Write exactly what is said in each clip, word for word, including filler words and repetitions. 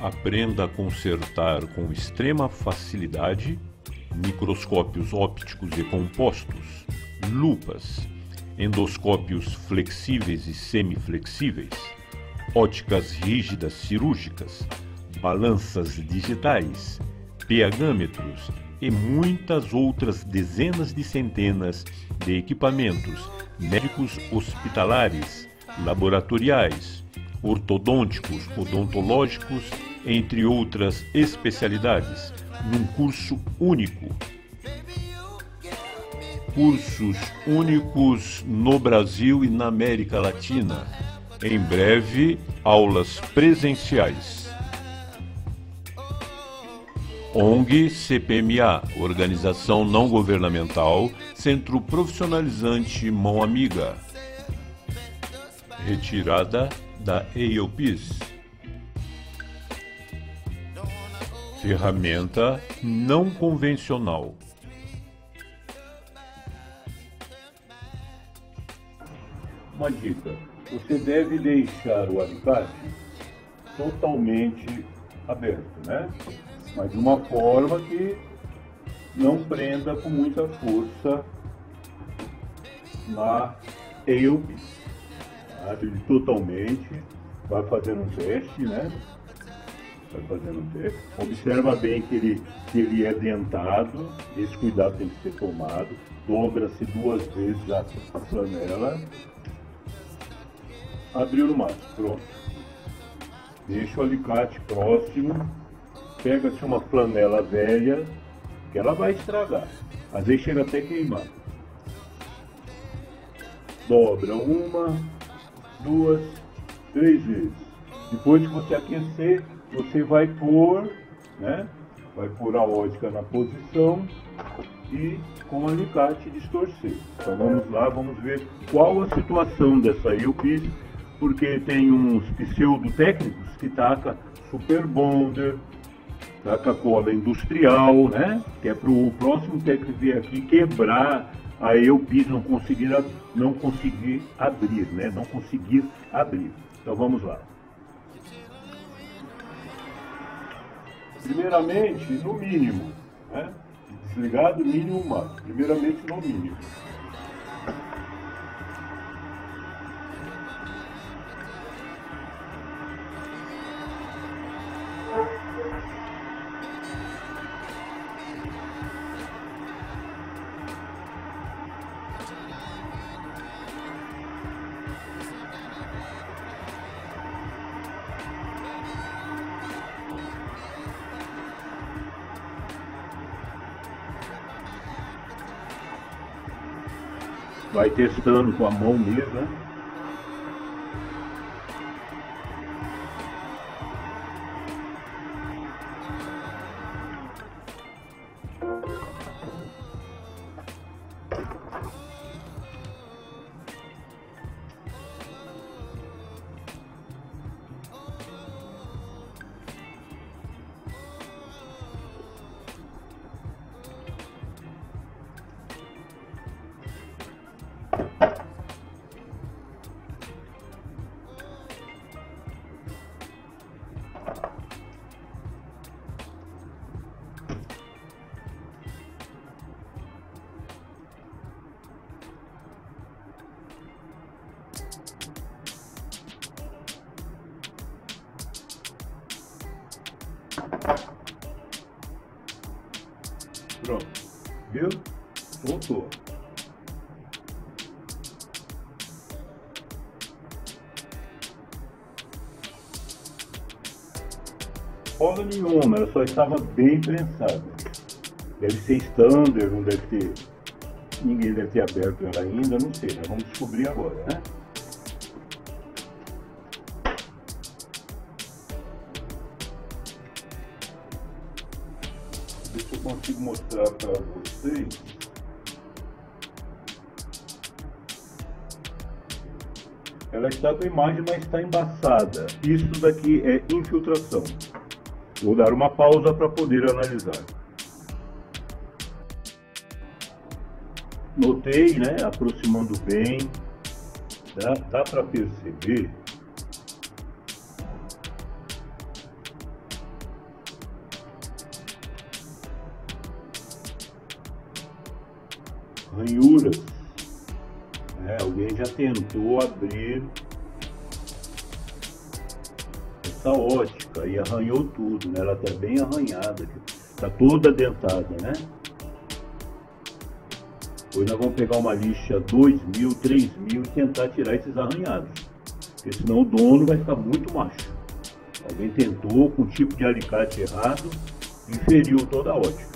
Aprenda a consertar com extrema facilidade microscópios ópticos e compostos, lupas, endoscópios flexíveis e semiflexíveis, óticas rígidas cirúrgicas, balanças digitais, pHmetros e muitas outras dezenas de centenas de equipamentos médicos hospitalares, laboratoriais, ortodônticos, odontológicos, entre outras especialidades, num curso único. Cursos únicos no Brasil e na América Latina. Em breve, aulas presenciais. O N G C P M A, Organização Não Governamental, Centro Profissionalizante Mão Amiga. Retirada da A U P I S. Ferramenta não convencional. Uma dica: você deve deixar o alicate totalmente aberto, né? Mas de uma forma que não prenda com muita força na A U P I S. Abre ele totalmente, vai fazendo um teste, né? Vai fazendo um teste. Observa bem que ele, que ele é dentado, esse cuidado tem que ser tomado. Dobra-se duas vezes a, a flanela. Abriu no máximo, pronto. Deixa o alicate próximo. Pega-se uma flanela velha, que ela vai estragar. Às vezes chega até a queimar. Dobra uma, duas, três vezes. Depois que você aquecer, você vai pôr, né? Vai pôr a ótica na posição e com o alicate distorcer. Então vamos lá, vamos ver qual a situação dessa A U P I S, porque tem uns pseudotécnicos que taca super bonder, taca cola industrial, né? Que é para o próximo técnico vir aqui quebrar a A U P I S, não conseguir, não conseguir abrir, né? Não conseguir abrir. Então vamos lá. Primeiramente, no mínimo, né? Desligado, mínimo, máximo. Primeiramente, no mínimo. Vai testando com a mão mesmo, né? Pronto, viu? Voltou. Cola nenhuma, ela só estava bem prensada. Deve ser standard, não deve ter. Ninguém deve ter aberto ela ainda, não sei, nós vamos descobrir agora, né? Ver se eu consigo mostrar para vocês. Ela está com a imagem, mas está embaçada. Isso daqui é infiltração. Vou dar uma pausa para poder analisar. Notei, né? Aproximando bem. Dá, dá para perceber ranhuras. É, alguém já tentou abrir essa ótica e arranhou tudo, né? Ela está bem arranhada, está toda dentada, né? Hoje nós vamos pegar uma lixa dois mil, três mil e tentar tirar esses arranhados, porque senão o dono vai ficar muito macho. Alguém tentou com um tipo de alicate errado e feriu toda a ótica.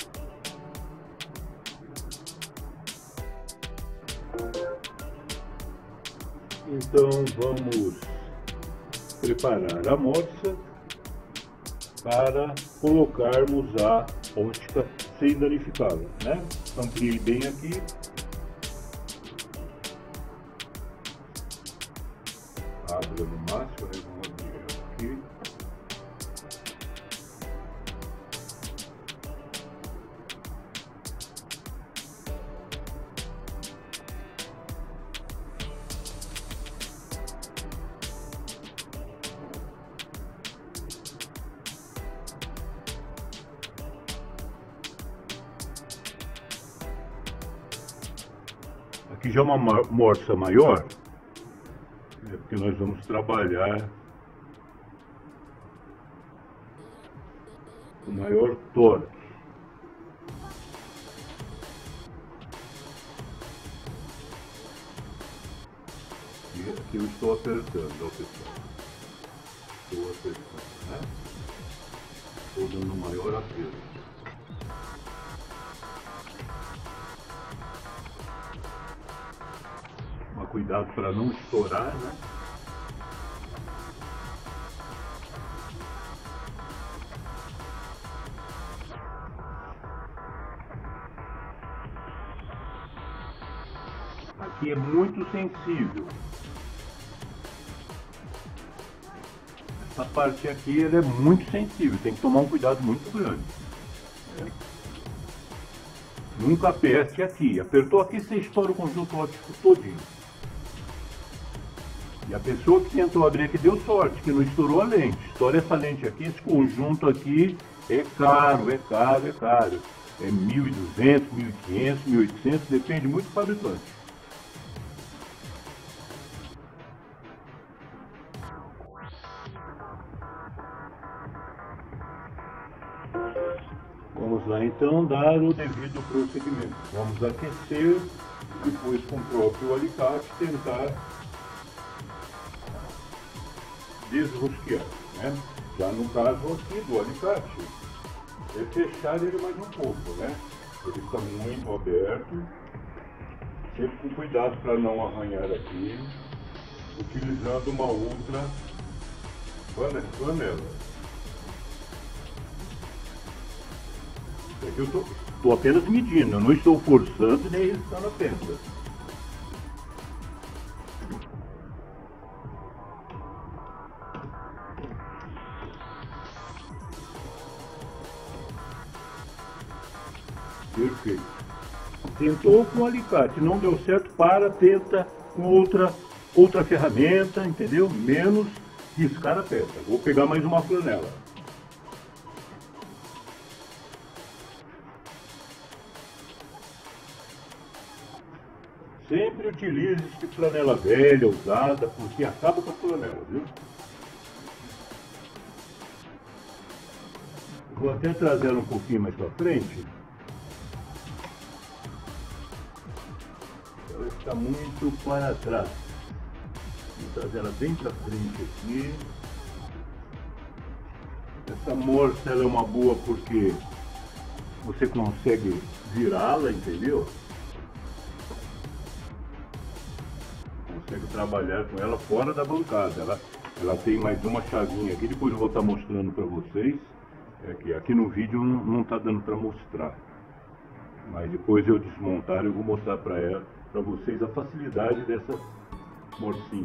Então vamos preparar a morsa para colocarmos a ótica sem danificá-la, né? Ampliei bem aqui. Abra no máximo, né? Vamos abrir aqui. Aqui já é uma morsa maior, é porque nós vamos trabalhar com maior torque. E aqui eu estou apertando, ó, pessoal. Estou apertando, né? Estou dando maior aperto. Cuidado para não estourar, né? Aqui é muito sensível. Essa parte aqui ela é muito sensível, tem que tomar um cuidado muito grande. É. Nunca aperte aqui. Apertou aqui, você estoura o conjunto óptico todinho. E a pessoa que tentou abrir aqui deu sorte, que não estourou a lente. Estoura essa lente aqui, esse conjunto aqui é caro, é caro, é caro. É mil e duzentos, mil e quinhentos, mil e oitocentos, depende muito do fabricante. Vamos lá então dar o devido procedimento. Vamos aquecer, depois com o próprio alicate tentar desrosquear, né? Já no caso aqui do alicate, é fechar ele mais um pouco, né? Ele está muito aberto, sempre com cuidado para não arranhar aqui, utilizando uma outra flanela. Aqui eu estou apenas medindo, eu não estou forçando nem riscando a peça. Perfeito. Tentou com o alicate, não deu certo, para, tenta com outra, outra ferramenta, entendeu? Menos riscar a peça. Vou pegar mais uma flanela. Sempre utilize esse flanela velha, usada, porque acaba com a flanela, viu? Vou até trazer ela um pouquinho mais para frente. Ela está muito para trás. Vou trazer ela bem para frente aqui. Essa morsa ela é uma boa porque você consegue virá-la, entendeu? Consegue trabalhar com ela fora da bancada. Ela, ela tem mais uma chavinha aqui, depois eu vou estar mostrando para vocês. É que aqui no vídeo não está dando para mostrar, mas depois eu desmontar eu vou mostrar para ela, para vocês a facilidade dessa morcinha.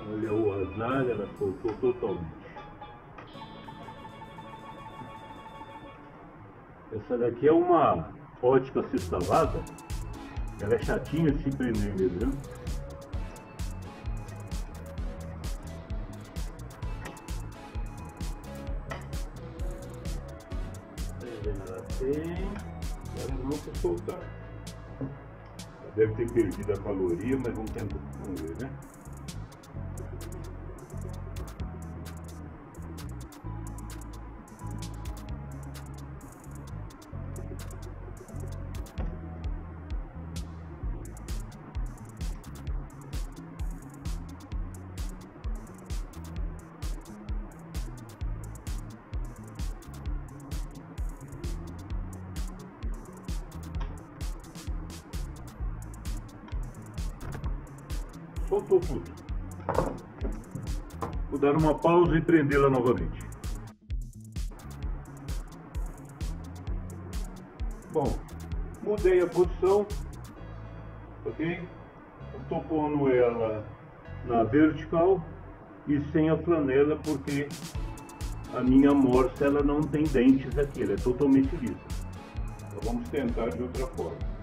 Olha o asnalha, ela soltou totalmente. Essa daqui é uma ótica sextavada. Ela é chatinha de se prender mesmo, viu? Ela tem. Agora não vou soltar. Deve ter perdido a caloria, mas vamos tentar, vamos ver, né? Soltou tudo. Vou dar uma pausa e prendê-la novamente. Bom, mudei a posição, ok? Estou pondo ela na vertical e sem a flanela, porque a minha morsa ela não tem dentes aqui, ela é totalmente lisa. Então vamos tentar de outra forma.